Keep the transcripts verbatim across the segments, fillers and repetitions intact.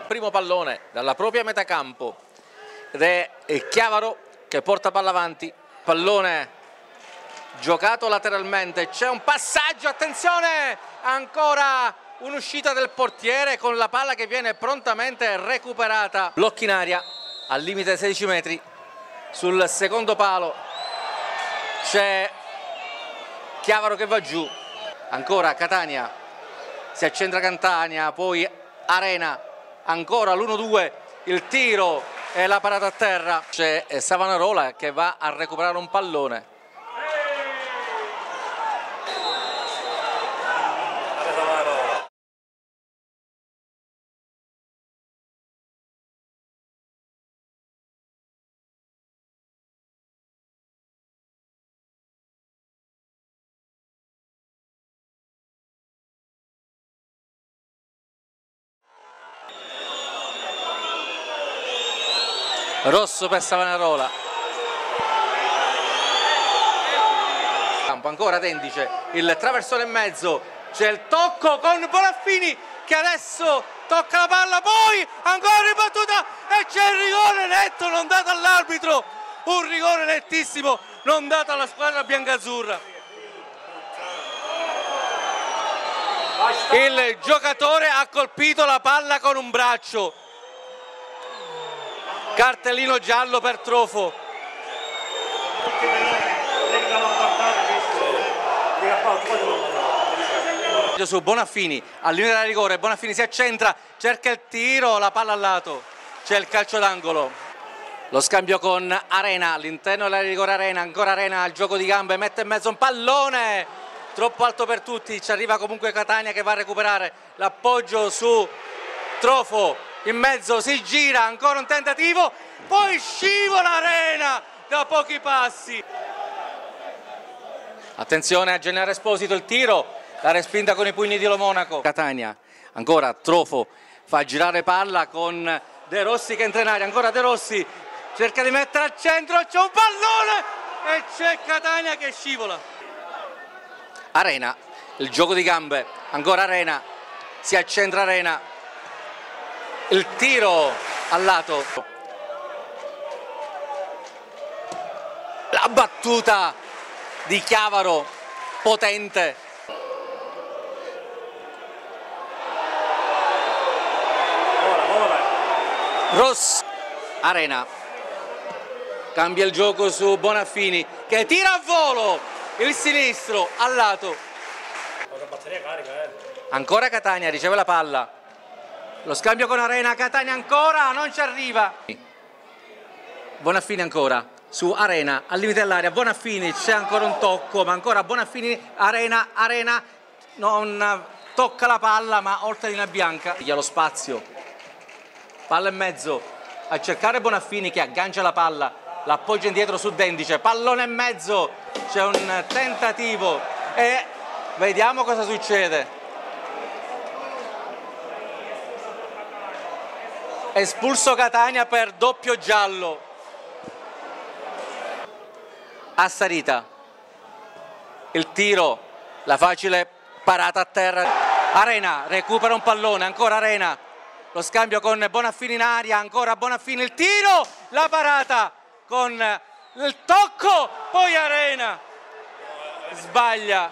Primo pallone dalla propria metà campo ed è Chiavaro che porta palla avanti, pallone giocato lateralmente, c'è un passaggio, attenzione, ancora un'uscita del portiere con la palla che viene prontamente recuperata. Blocchi in aria al limite dei sedici metri, sul secondo palo c'è Chiavaro che va giù, ancora Catania, si accentra Catania, poi Arena, ancora l'uno due, il tiro e la parata a terra, c'è Savonarola che va a recuperare un pallone. Rosso per Savonarola, ancora Tendice, il traversone in mezzo, c'è il tocco con Bonaffini che adesso tocca la palla, poi ancora ribattuta e c'è il rigore netto non dato all'arbitro, un rigore nettissimo non dato alla squadra biancazzurra. Il giocatore ha colpito la palla con un braccio. Cartellino giallo per Trofo. Su Bonaffini al limite della rigore, Bonaffini si accentra, cerca il tiro, la palla al lato, c'è il calcio d'angolo. Lo scambio con Arena all'interno della rigore, Arena, ancora Arena al gioco di gambe, mette in mezzo un pallone troppo alto per tutti, ci arriva comunque Catania che va a recuperare l'appoggio su Trofo. In mezzo si gira, ancora un tentativo, poi scivola Arena da pochi passi. Attenzione a Gennaro Esposito, il tiro, la respinta con i pugni di Lo Monaco. Catania, ancora Trofo, fa girare palla con De Rossi che entra in aria, ancora De Rossi, cerca di mettere al centro, c'è un pallone e c'è Catania che scivola. Arena, il gioco di gambe, ancora Arena, si accentra Arena. Il tiro al lato, la battuta di Chiavaro, potente. Ross, Arena, cambia il gioco su Bonaffini che tira a volo, il sinistro al lato. Ancora Catania, riceve la palla. Lo scambio con Arena, Catania ancora, non ci arriva. Bonaffini ancora, su Arena, al limite dell'area, Bonaffini, c'è ancora un tocco, ma ancora Bonaffini, Arena, Arena, non tocca la palla, ma oltre linea bianca. Gli ha lo spazio, palla in mezzo, a cercare Bonaffini che aggancia la palla, l'appoggia indietro su Dendice, pallone in mezzo, c'è un tentativo e vediamo cosa succede. Espulso Catania per doppio giallo. Assarita, il tiro, la facile parata a terra. Arena recupera un pallone, ancora Arena, lo scambio con Bonaffini in aria, ancora Bonaffini, il tiro, la parata con il tocco, poi Arena sbaglia.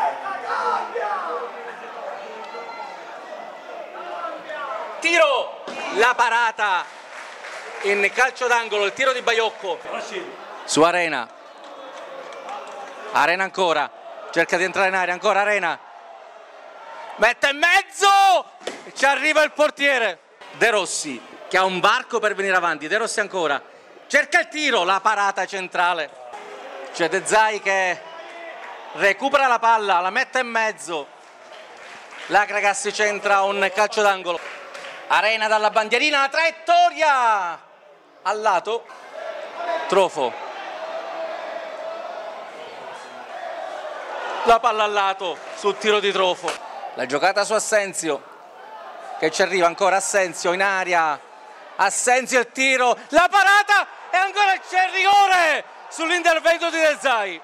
Tiro, la parata in calcio d'angolo, il tiro di Baiocco su Arena. Arena ancora, cerca di entrare in aria, ancora Arena, mette in mezzo, ci arriva il portiere. De Rossi che ha un varco per venire avanti, De Rossi ancora, cerca il tiro, la parata centrale. C'è De Zai che recupera la palla, la mette in mezzo, l'Agragas centra un calcio d'angolo. Arena dalla bandierina, la traiettoria al lato, Trofo, la palla al lato sul tiro di Trofo, la giocata su Assenzio che ci arriva, ancora Assenzio in aria, Assenzio il tiro, la parata e ancora c'è il rigore sull'intervento di De Zai,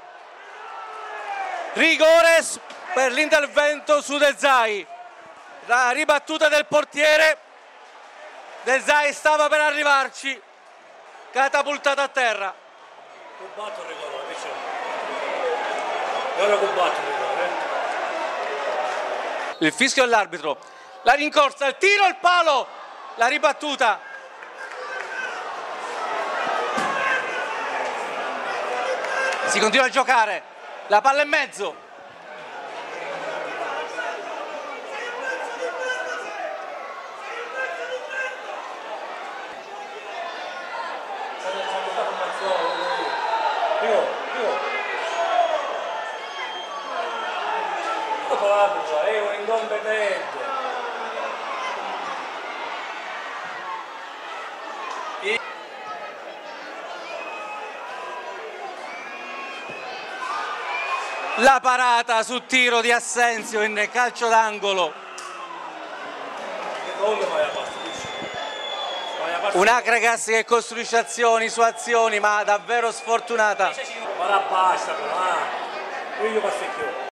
rigore per l'intervento su De Zai, la ribattuta del portiere De Zai stava per arrivarci, catapultato a terra. Combatto il rigore, che c'è? E ora combatto il rigore, eh? Il fischio dell'arbitro, la rincorsa, il tiro, il palo, la ribattuta. Si continua a giocare, la palla in mezzo. È un incompetente. La parata sul tiro di Assenzio in calcio d'angolo. Un Akragas che costruisce azioni su azioni, ma davvero sfortunata. Ma la basta, però, ah. Io passo più.